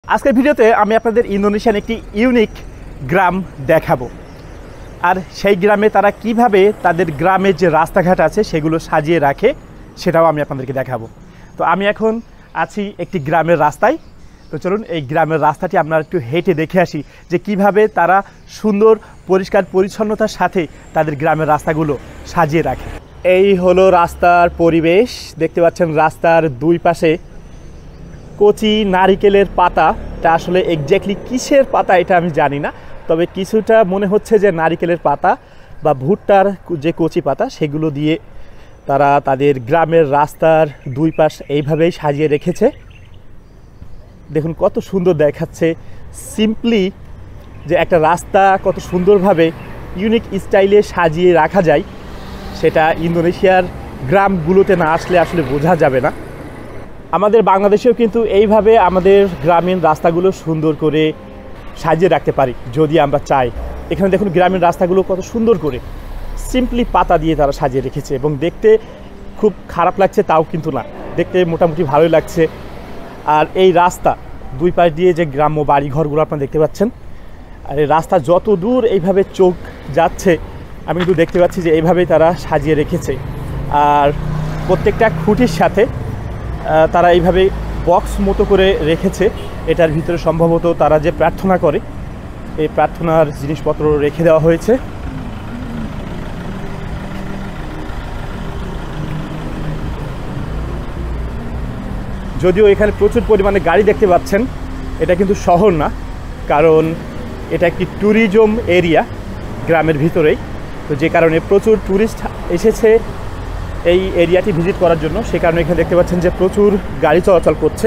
আজকের ভিডিওতে আমি আপনাদের ইন্দোনেশিয়ান একটি ইউনিক গ্রাম দেখাবো, আর সেই গ্রামে তারা কিভাবে তাদের গ্রামের যে রাস্তাঘাট আছে সেগুলো সাজিয়ে রাখে সেটাও আমি আপনাদেরকে দেখাবো। তো আমি এখন আছি একটি গ্রামের রাস্তায়। তো চলুন এই গ্রামের রাস্তাটি আমরা একটু হেঁটে দেখে আসি যে কিভাবে তারা সুন্দর পরিষ্কার পরিচ্ছন্নতার সাথে তাদের গ্রামের রাস্তাগুলো সাজিয়ে রাখে। এই হলো রাস্তার পরিবেশ। দেখতে পাচ্ছেন রাস্তার দুই পাশে কচি নারিকেলের পাতা। এটা আসলে এক্স্যাক্টলি কিসের পাতা এটা আমি জানি না, তবে কিছুটা মনে হচ্ছে যে নারিকেলের পাতা বা ভুট্টার যে কচি পাতা সেগুলো দিয়ে তারা তাদের গ্রামের রাস্তার দুই পাশ এইভাবেই সাজিয়ে রেখেছে। দেখুন কত সুন্দর দেখাচ্ছে। সিম্পলি যে একটা রাস্তা কত সুন্দরভাবে ইউনিক স্টাইলে সাজিয়ে রাখা যায় সেটা ইন্দোনেশিয়ার গ্রামগুলোতে না আসলে আসলে বোঝা যাবে না। আমাদের বাংলাদেশেও কিন্তু এইভাবে আমাদের গ্রামীণ রাস্তাগুলো সুন্দর করে সাজিয়ে রাখতে পারি যদি আমরা চাই। এখানে দেখুন গ্রামীণ রাস্তাগুলো কত সুন্দর করে সিম্পলি পাতা দিয়ে তারা সাজিয়ে রেখেছে, এবং দেখতে খুব খারাপ লাগছে তাও কিন্তু না, দেখতে মোটামুটি ভালোই লাগছে। আর এই রাস্তা দুই পাশ দিয়ে যে গ্রাম্য বাড়িঘরগুলো আপনারা দেখতে পাচ্ছেন, আর এই রাস্তা যত দূর এইভাবে চোখ যাচ্ছে আমি কিন্তু দেখতে পাচ্ছি যে এইভাবেই তারা সাজিয়ে রেখেছে। আর প্রত্যেকটা খুঁটির সাথে তারা এইভাবে বক্স মতো করে রেখেছে। এটার ভিতরে সম্ভবত তারা যে প্রার্থনা করে এই প্রার্থনার জিনিসপত্র রেখে দেওয়া হয়েছে। যদিও এখানে প্রচুর পরিমাণে গাড়ি দেখতে পাচ্ছেন, এটা কিন্তু শহর না, কারণ এটা একটি ট্যুরিজম এরিয়া গ্রামের ভিতরেই। তো যে কারণে প্রচুর ট্যুরিস্ট এসেছে এই এরিয়াটি ভিজিট করার জন্য, সে কারণে এখানে দেখতে পাচ্ছেন যে প্রচুর গাড়ি চলাচল করছে।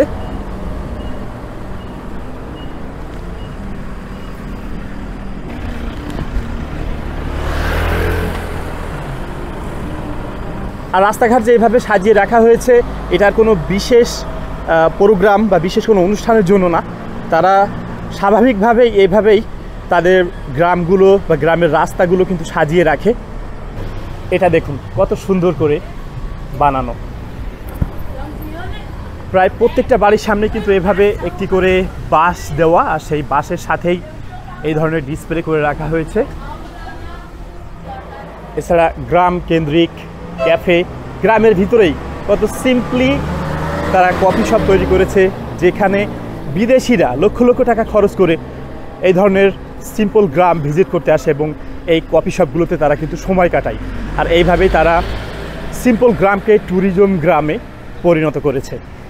আর রাস্তাঘাট যে এইভাবে সাজিয়ে রাখা হয়েছে এটার কোনো বিশেষ প্রোগ্রাম বা বিশেষ কোনো অনুষ্ঠানের জন্য না, তারা স্বাভাবিকভাবেই এইভাবেই তাদের গ্রামগুলো বা গ্রামের রাস্তাগুলো কিন্তু সাজিয়ে রাখে। এটা দেখুন কত সুন্দর করে বানানো। প্রায় প্রত্যেকটা বাড়ির সামনে কিন্তু এভাবে একটি করে বাঁশ দেওয়া, আর সেই বাঁশের সাথেই এই ধরনের ডিসপ্লে করে রাখা হয়েছে। এছাড়া গ্রাম কেন্দ্রিক ক্যাফে, গ্রামের ভিতরেই কত সিম্পলি তারা কফি শপ তৈরি করেছে, যেখানে বিদেশিরা লক্ষ লক্ষ টাকা খরচ করে এই ধরনের সিম্পল গ্রাম ভিজিট করতে আসে এবং এই কফি শপগুলোতে তারা কিন্তু সময় কাটায়। আর এইভাবেই তারা সিম্পল গ্রামকে ট্যুরিজম গ্রামে পরিণত করেছে।